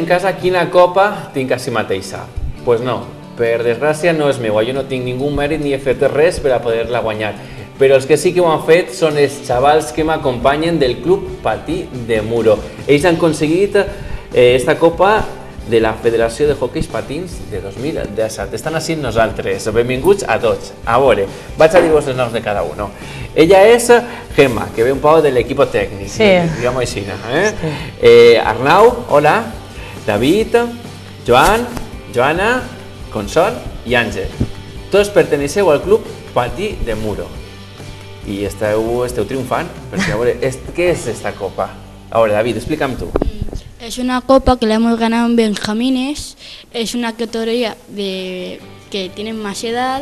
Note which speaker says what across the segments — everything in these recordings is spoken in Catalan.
Speaker 1: en casa quina copa tinc a si mateixa. Doncs pues no, per desgràcia no és meua, jo no tinc ningú mèrit ni he fet res per a poder-la guanyar. Però els que sí que ho han fet són els xavals que m'acompanyen del Club Patí de Muro. Ells han aconseguit esta copa de la Federació de Hoqueis Patins de 2017. Estan així nosaltres. Benvinguts a tots. A veure, vaig a dir-vos els noms de cada un. Ella és Gemma, que ve un poc de l'equip tècnic, diguem-ho així. Arnau, hola. David, Joan, Joana, Consol i Àngel. Tots perteneceu al Club Patí de Muro. I esteu triomfant, perquè a veure, què és esta copa? A veure, David, explica'm tu.
Speaker 2: Es una copa que la hemos ganado en Benjamines, es una categoría que tienen más edad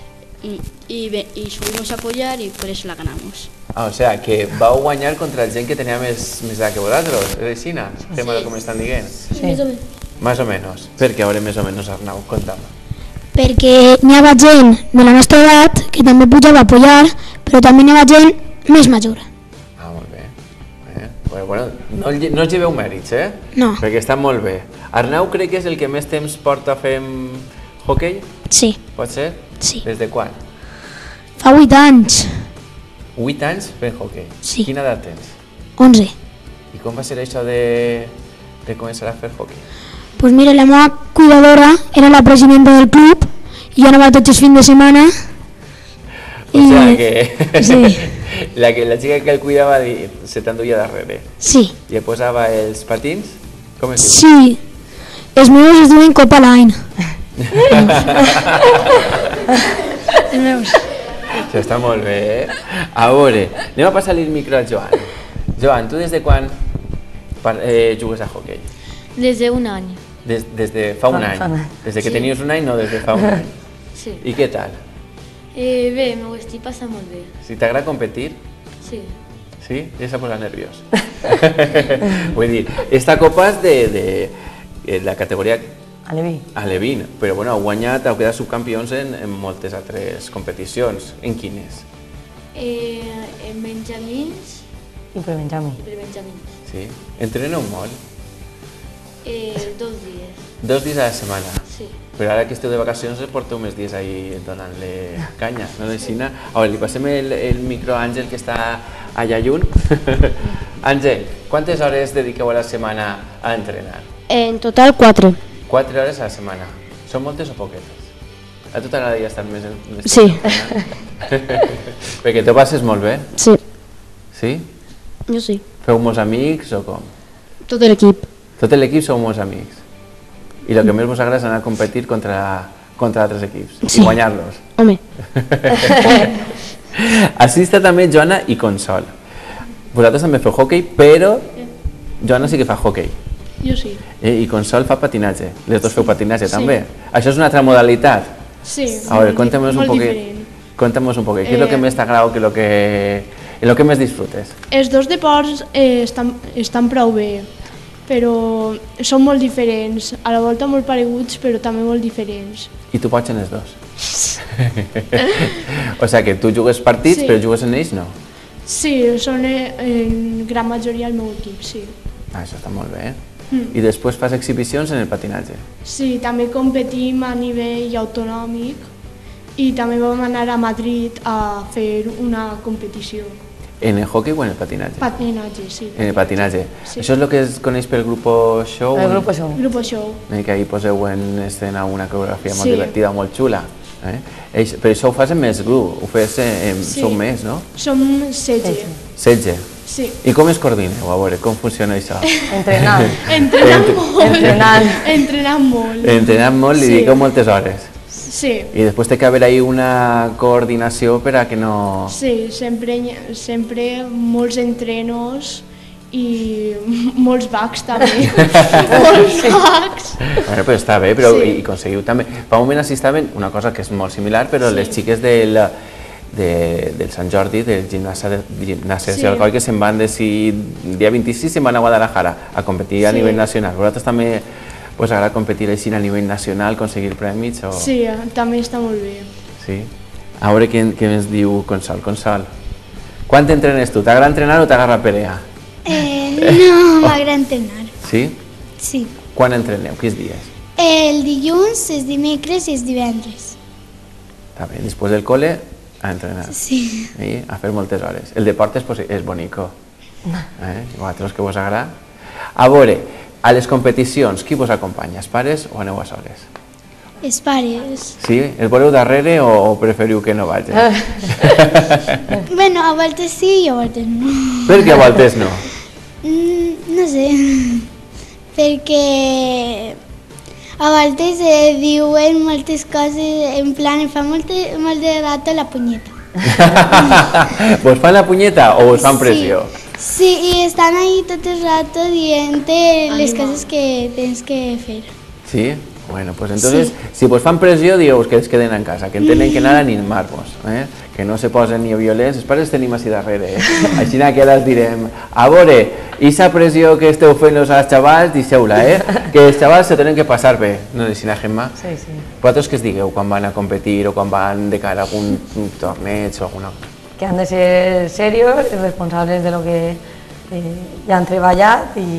Speaker 2: y subimos a apoyar y por eso la ganamos.
Speaker 1: O sea, que vau guanyar contra gent que tenia més edat que vosaltres, és així? Fem el que m'estan dient?
Speaker 2: Sí.
Speaker 1: Más o menos. Per què ara més o menys, Arnau? Conta'm.
Speaker 3: Perquè n'hi havia gent de la nostra edat que també pujava a apoyar, però també n'hi havia gent més major.
Speaker 1: Molt bé. Bueno, no els lleveu mèrits,
Speaker 3: No.
Speaker 1: Perquè està molt bé. Arnau crec que és el que més temps porta fent hoquei?
Speaker 3: Sí.
Speaker 1: Pot ser?
Speaker 3: Sí.
Speaker 1: Des de quan?
Speaker 3: Fa 8 anys.
Speaker 1: 8 anys fent hoquei?
Speaker 3: Sí.
Speaker 1: Quina edat tens?
Speaker 3: 11.
Speaker 1: I com va ser això de començar a fer hoquei?
Speaker 3: Pues mira, la meva cuidadora era la presidenta del club i jo anava tots els fins de setmana.
Speaker 1: O sea que
Speaker 3: Sí.
Speaker 1: la chica que el cuidava se t'enduia darrere.
Speaker 3: Sí.
Speaker 1: I et posava els patins? Com es diu?
Speaker 3: Sí. Els meus es diuen Copaline. Els meus.
Speaker 1: Això està molt bé, A veure, anem a passar-li el micro al Joan. Joan, tu des de quan jugues a hoquei?
Speaker 4: Desde un año.
Speaker 1: Des de fa un any. Des de que tenies un any, no des de fa un any.
Speaker 4: Sí.
Speaker 1: I què tal?
Speaker 4: Bé, m'ho estic passant molt bé.
Speaker 1: Si t'agrada competir?
Speaker 4: Sí.
Speaker 1: Sí? Ja s'ha posat nerviós. Vull dir, esta copa és de la categoria Alevín, però bueno, heu guanyat, heu quedat subcampions en moltes altres competicions. En quines?
Speaker 4: En Benjamins
Speaker 5: I per Benjamí.
Speaker 4: i per Benjamins.
Speaker 1: Sí? Entreneu molt?
Speaker 4: 2 dies.
Speaker 1: 2 dies a la setmana?
Speaker 4: Sí.
Speaker 1: Però ara que esteu de vacacions porteu més dies ahí donant-li canya, no d'aixina? A veure, li passem el micro a Àngel, que està allà lluny. Àngel, quantes hores dediqueu a la setmana a entrenar?
Speaker 3: En total 4.
Speaker 1: 4 hores a la setmana. Són moltes o poquetes? A tu t'agradaria estar més en
Speaker 3: Sí.
Speaker 1: Perquè t'ho passes molt bé?
Speaker 3: Sí.
Speaker 1: Sí?
Speaker 3: Jo sí.
Speaker 1: Feu molts amics o com?
Speaker 3: Tot l'equip.
Speaker 1: Tot l'equip sou molts amics. I el que més vos agrada és anar a competir contra altres equips
Speaker 3: Sí.
Speaker 1: i guanyar-los.
Speaker 3: Home.
Speaker 1: Així està també Joana i Consol. Vosaltres també feu hoquei, però Joana sí que fa hoquei.
Speaker 2: Jo sí.
Speaker 1: I Consol fa patinatge. Les dos feu patinatge
Speaker 2: Sí.
Speaker 1: també. Això és una altra modalitat.
Speaker 2: Sí.
Speaker 1: A veure, conta'm-nos un poquet.
Speaker 2: diferent.
Speaker 1: Conta'm-nos un poquet. Què és el que més t'agrada o el que més disfrutes?
Speaker 2: Els dos deports estan prou bé, però són molt diferents, a la volta molt pareguts, però també molt diferents.
Speaker 1: I tu pots en els dos? O sigui que tu jugues partits,
Speaker 2: Sí.
Speaker 1: però jugues en ells no?
Speaker 2: Sí, són en gran majoria el meu equip, sí.
Speaker 1: Això està molt bé. I després fas exhibicions en el patinatge.
Speaker 2: Sí, també competim a nivell autonòmic i també vam anar a Madrid a fer una competició.
Speaker 1: En el hockey o en el patinatge?
Speaker 2: Patinatge, sí.
Speaker 1: En el patinatge.
Speaker 2: Sí.
Speaker 1: Això és el que es coneix pel Grupo Show?
Speaker 5: El grup Show.
Speaker 2: Grupo Show.
Speaker 1: Que ahir poseu en escena una coreografia molt
Speaker 2: Sí.
Speaker 1: divertida, molt xula. Però això ho fas en més grup, ho fes
Speaker 2: Sí.
Speaker 1: sou més, no?
Speaker 2: Som 16.
Speaker 1: 16.
Speaker 2: Sí.
Speaker 1: I com es coordineu? A veure, com funciona això?
Speaker 5: Entrenant.
Speaker 2: Entrenant molt.
Speaker 5: Entrenant.
Speaker 2: Entrenant molt.
Speaker 1: Entrenant molt, li
Speaker 2: Sí.
Speaker 1: dediqueu moltes hores.
Speaker 2: Sí.
Speaker 1: I després té que haver ahí una coordinació per a que no...
Speaker 2: Sí, sempre molts entrenos i molts bugs també. Molts bugs.
Speaker 1: Bueno, però està bé, però
Speaker 2: Sí.
Speaker 1: i aconseguiu també... Fa un moment assistaven una cosa que és molt similar, però
Speaker 2: Sí.
Speaker 1: les xiques del Sant Jordi, del gimnàsia
Speaker 2: Sí.
Speaker 1: de Alcoi, que se'n van decidir, dia 26 se'n van a Guadalajara a competir a
Speaker 2: Sí.
Speaker 1: nivell nacional. Vosaltres també us agrada competir així a nivell nacional, aconseguir premis? O...
Speaker 2: Sí, també està molt bé.
Speaker 1: Sí? A veure què ens diu Consol. Consol, quan t'entrenes tu? T'agrada entrenar o t'agrada pelea?
Speaker 3: No, m'agrada entrenar.
Speaker 1: Sí?
Speaker 3: Sí.
Speaker 1: Quan entreneu? Quins dies?
Speaker 3: El dilluns, els dimecres i els divendres.
Speaker 1: Està bé, després del cole, a entrenar.
Speaker 3: Sí.
Speaker 1: I a fer moltes hores. El deport és bonico. Vosaltres que vos agrada. A veure, a les competicions, qui vos acompanya? Els pares o aneu a soles?
Speaker 3: Els pares.
Speaker 1: Sí? Els voleu darrere o preferiu que no vagin?
Speaker 3: Bueno, a voltes sí i a voltes no.
Speaker 1: Per què a voltes no?
Speaker 3: No sé. Perquè a voltes diuen moltes coses, en plan, em fa molt de rato la punyeta.
Speaker 1: Vos fan la punyeta o vos fan pressió?
Speaker 3: Sí, i estan ahí tot el rato dient les coses que tens que fer.
Speaker 1: Sí? Bueno, pues entonces, si vos fan pressió, dieu que es queden en casa, que entenen que nada ni animar-vos, que no se posen ni violents, els pares tenim així darrere, així que ara els direm, a veure, esa pressió que esteu fent als xavals, deixeu-la, que els xavals se tenen que passar bé, no deixin a Gemma?
Speaker 5: Sí, sí.
Speaker 1: Vosaltres què es digueu quan van a competir o quan van de cara a algun torneig o alguna cosa?
Speaker 5: Que han de ser serios y responsables de lo que ya han treballat i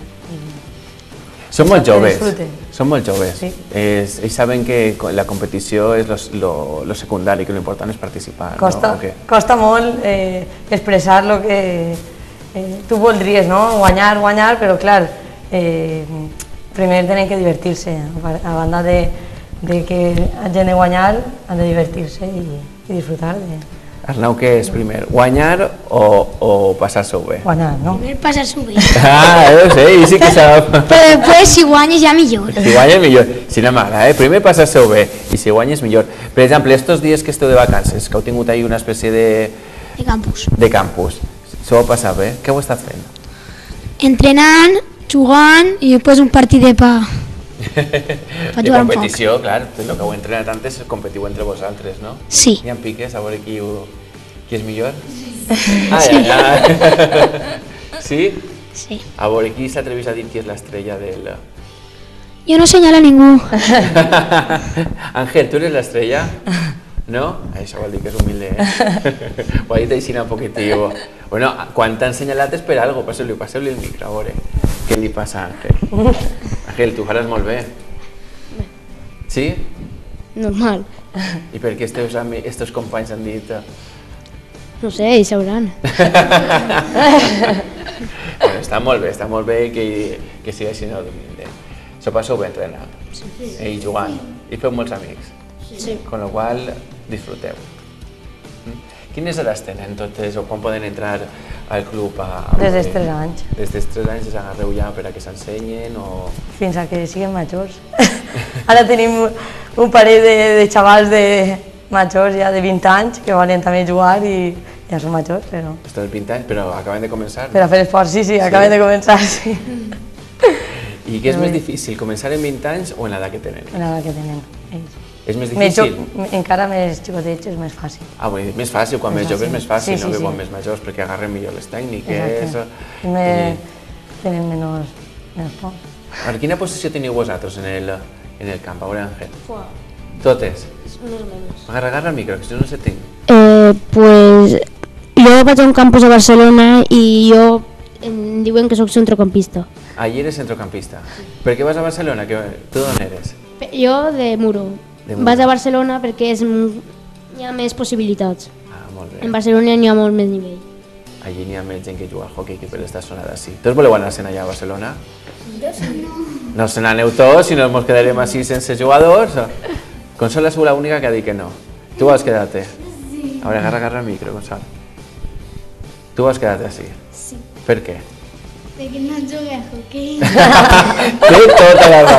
Speaker 1: Són molt
Speaker 5: que
Speaker 1: joves,
Speaker 5: disfruten.
Speaker 1: són molt joves.
Speaker 5: Sí.
Speaker 1: Ells saben que la competició és lo secundari, que l'important és participar.
Speaker 5: Costa,
Speaker 1: no?
Speaker 5: costa molt expressar el que tu voldries, no? Guanyar, però clar, primer tenen que divertir-se. A banda de que hagin de guanyar, han de divertir-se i disfrutar de
Speaker 1: Arnau, què és primer? Guanyar o passar-se-ho bé?
Speaker 5: guanyar, no?
Speaker 3: Primer passar-s'ho bé.
Speaker 1: Ah, ho sé, i sí que sap.
Speaker 3: Però després, si guanyes, ja millor.
Speaker 1: Si guanyes, millor. Si no m'agrada, Primer passar-se-ho bé, i si guanyes, millor. Per exemple, estos dies que esteu de vacances, que heu tingut ahí una espècie de
Speaker 3: De campus.
Speaker 1: s'ho heu passat bé? Què heu estat fent?
Speaker 3: Entrenant, jugant i després un partit de pa.
Speaker 1: De
Speaker 3: jugar amb
Speaker 1: competició, clar, el que heu entrenat antes és competiu entre vosaltres, no?
Speaker 3: Sí.
Speaker 1: Hi ha piques a veure qui és millor? Ah, ja. Sí?
Speaker 3: Sí.
Speaker 1: A veure, qui s'atrevís a dir qui és l'estrella del...
Speaker 3: Jo no senyalo a ningú.
Speaker 1: Ángel, ¿tú eres la estrella? ¿No? Això vol dir que és humilde, Ho ha dit així un poquitiu. Bueno, quan t'han senyalat és per algo, passeu-li el micro, a veure. Què li passa a Ángel? Ángel, tu faràs molt bé. Sí?
Speaker 2: Normal.
Speaker 1: I per què estos companys han dit...
Speaker 2: No sé, ells sabran.
Speaker 1: Bueno, està molt bé que sigui així no humilde. S'ho passeu bé entrenant i jugant i feu molts amics.
Speaker 2: Sí.
Speaker 1: Con lo qual, disfruteu. Quines edats tenen totes o quan poden entrar al club?
Speaker 5: Des dels 3 anys.
Speaker 1: Des dels 3 anys els agarreu ja per a que s'ensenyen o...
Speaker 5: Fins a que siguin majors. Ara tenim un parell de xavals majors ja de 20 anys que volen també jugar i ja són majors, però...
Speaker 1: Estan de 20 anys, però acaben de començar.
Speaker 5: Per a fer esport, sí, acaben de començar, sí.
Speaker 1: I què és més difícil, començar en 20 anys o en l'edat que tenen?
Speaker 5: En l'edat que tenen ells.
Speaker 1: És més difícil?
Speaker 5: Encara més xicotets és més fàcil.
Speaker 1: Ah, bueno, més fàcil, quan més joves és més fàcil,
Speaker 5: Sí,
Speaker 1: no
Speaker 5: sí,
Speaker 1: que quan
Speaker 5: sí.
Speaker 1: més majors, perquè agarren millor les tècniques...
Speaker 5: Exacte. Tenen menys por.
Speaker 1: A quina posició teniu vosaltres en el camp? A veure, Ángel. Totes?
Speaker 2: Més o menys.
Speaker 1: Agarra el micro, que si no, no se tinc.
Speaker 2: Pues jo vaig a un campus a Barcelona i jo em diuen que sóc centrocampista.
Speaker 1: Allí eres centrocampista. Per què vas a Barcelona? Tu d'on eres?
Speaker 2: Jo de Muro.
Speaker 1: De Muro.
Speaker 2: Vaig a Barcelona perquè hi ha més possibilitats.
Speaker 1: Ah, molt bé.
Speaker 2: En Barcelona hi ha molt més nivell.
Speaker 1: Allí n'hi ha més gent que juga al hockey que per esta zona d'ací. Tots voleu anar-se'n allà a Barcelona? No se n'aneu tots, si no ens quedarem així sense jugadors. Consol és l'única que ha dit que no. Tu vols quedar-te? Sí. A veure, agarra el micro, Consol. Tu vols quedar-te així?
Speaker 3: Sí.
Speaker 1: Per què?
Speaker 3: Perquè no jugué a hoquei.
Speaker 1: Té tota la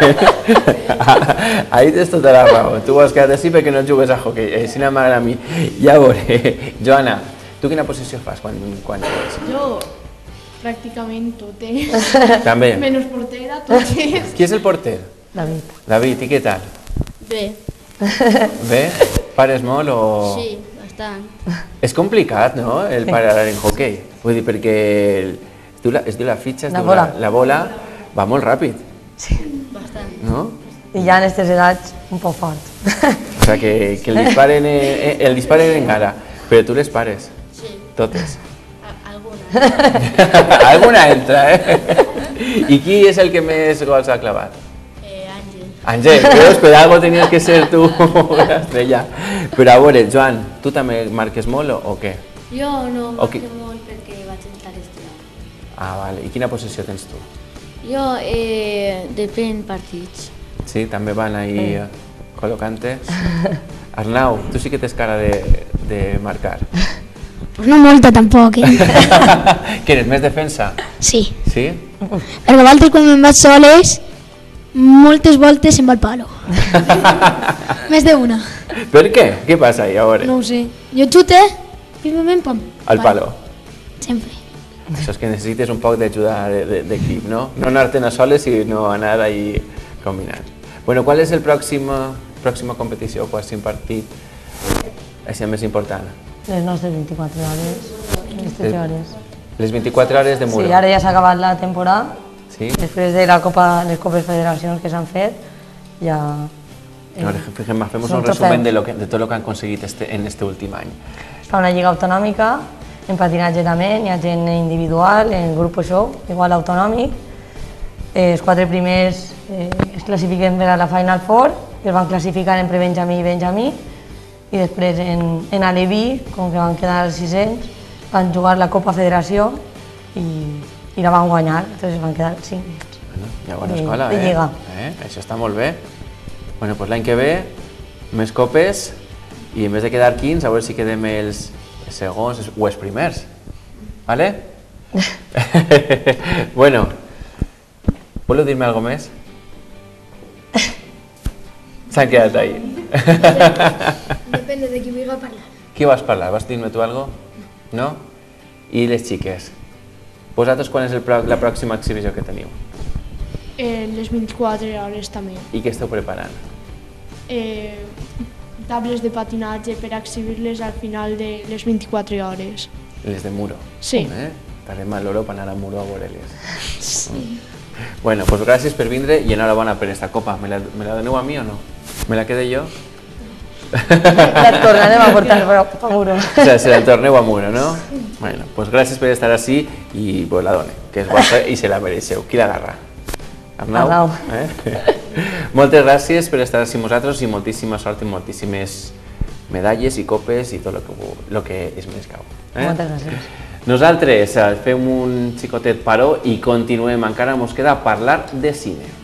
Speaker 1: raó, Ahí tens tota la raó. Tu vols quedar-te així perquè no jugues a hoquei. Així no m'agrada a mi. I a veure, Joana, tu quina posició fas quan jugues?
Speaker 6: Jo, pràcticament totes.
Speaker 1: També.
Speaker 6: Menys portera, totes.
Speaker 1: Qui és el porter?
Speaker 5: David.
Speaker 1: David, i què tal?
Speaker 2: Bé.
Speaker 1: Bé? Pares molt o...?
Speaker 2: Sí, bastant.
Speaker 1: És complicat, no?, el parar en hoquei. Vull dir, perquè es diu la fitxa, la bola va molt ràpid.
Speaker 5: Sí.
Speaker 2: Bastant.
Speaker 1: No?
Speaker 5: I ja en aquestes edats un poc fort.
Speaker 1: O sigui, que el disparen en cara, però tu les pares.
Speaker 2: Sí.
Speaker 1: Totes.
Speaker 2: Alguna.
Speaker 1: Alguna entra, I qui és el que més gols ha clavat?
Speaker 2: Àngel.
Speaker 1: Àngel, veus? Per algo tenies que ser tu l'estrella. Però a veure, Joan, tu també marques molt o què?
Speaker 4: Jo no
Speaker 1: Ok.
Speaker 4: marco molt perquè vaig estar estudiant.
Speaker 1: Ah, vale. I quina posició tens tu?
Speaker 4: Jo depèn partits.
Speaker 1: Sí, també van ahí col·locant-te. Arnau, tu sí que tens cara de marcar.
Speaker 3: Pues no molta tampoc,
Speaker 1: Que eres més defensa?
Speaker 3: Sí.
Speaker 1: Sí?
Speaker 3: Perquè l'altre quan me'n vaig soles, moltes voltes se'n va al palo. Més d'una.
Speaker 1: Per què? Què passa ahí, a veure?
Speaker 3: No ho sé. Jo xute, pim, pam.
Speaker 1: Al palo.
Speaker 3: Sempre.
Speaker 1: Això és que necessites un poc d'ajuda d'equip, no? No anar-te'n a soles, sinó anar ahí combinant. Bueno, ¿cuál es el próxima competició, pròxim partit és el més important?
Speaker 5: Les nostres 24 hores, aquestes hores.
Speaker 1: Les 24 hores de muro.
Speaker 5: Sí, ara ja s'ha acabat la temporada.
Speaker 1: Sí?
Speaker 5: Després de les Copes Federacions que s'han fet, ja...
Speaker 1: Ahora, hacemos
Speaker 5: son
Speaker 1: un resumen
Speaker 5: trofeus.
Speaker 1: de todo lo que han conseguido en este últim any.
Speaker 5: Es fa una lliga autonòmica, en patinatge també, n'hi ha gent individual, en grup això, igual autonòmic. Els 4 primers es classifiquen per a la Final Four, es van classificar entre Benjamí i Benjamí, i després en Aleví, com que van quedar els 600, van jugar la Copa Federació i la van guanyar, entonces van quedar 5.
Speaker 1: Bueno, ja bona escola,
Speaker 5: de lliga.
Speaker 1: Això està molt bé. Bueno, pues l'any que ve, més copes, i en vez de quedar 15, a veure si quedem els segons o els primers. ¿Vale? Bueno, ¿puedo dir-me algo més? S'han quedat ahí.
Speaker 6: Depende de qui vulgui parlar.
Speaker 1: Qui vas parlar? Vas dir-me tu algo? No? I les xiques? Vosaltres quan és la pròxima exhibició que teniu?
Speaker 6: Les 24 hores també.
Speaker 1: I què esteu preparant?
Speaker 6: Tables de patinatge per exhibir-les al final de les 24 hores.
Speaker 1: Les de muro?
Speaker 6: Sí.
Speaker 1: Estarem a l'hora per anar a muro a veure-les. Sí. Bueno, pues gràcies per vindre i enhorabona per esta copa. Me la doneu a mi o no? Me la quede jo?
Speaker 5: La tornarem a portar a muro.
Speaker 1: O sea, se la torneu a muro, ¿no? Bueno, pues gràcies per estar així i pues la done, que és guapa i se la mereixeu. Qui l'agarra? Arnau? Moltes gràcies per estar així amb nosaltres i moltíssima sort i moltíssimes medalles i copes i tot el que és més cau.
Speaker 5: Moltes gràcies.
Speaker 1: Nosaltres fem un xicotet paró i continuem, encara ens queda parlar de cine.